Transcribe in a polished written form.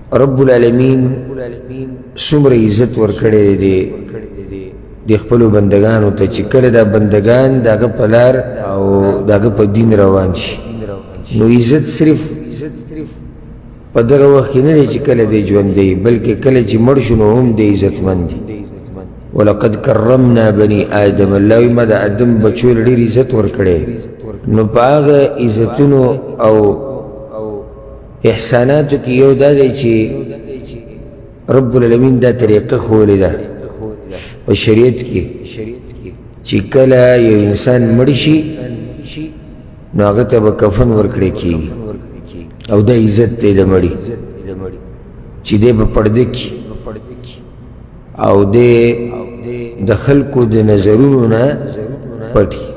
رب العالمین سمر عزت ورکړی دی د خپلو بندگانو ته چې کله دا بندگان د هغه په لار او د هغه په دین روان شي نو عزت صرف په دغه وخت کې نه دی چې کله دی ژوندی بلکې کله چې مړ شو نو هم دی عزتمند دی ولقد کرمنا بني آدم الله وایي ما د آدم بچو له ډېر عزت ورکړی نو په هغه عزتونو او احساناتو کې یو دا دی چې رب العالمین دا طریقه ښوولې ده په شریعت کې چې کله یو انسان مړ شي نو هغه ته به کفن ورکړی کېږي او دا عزت دی د مړي چې دی به پرده کي او دی د خلکو د نظرونو نه پټي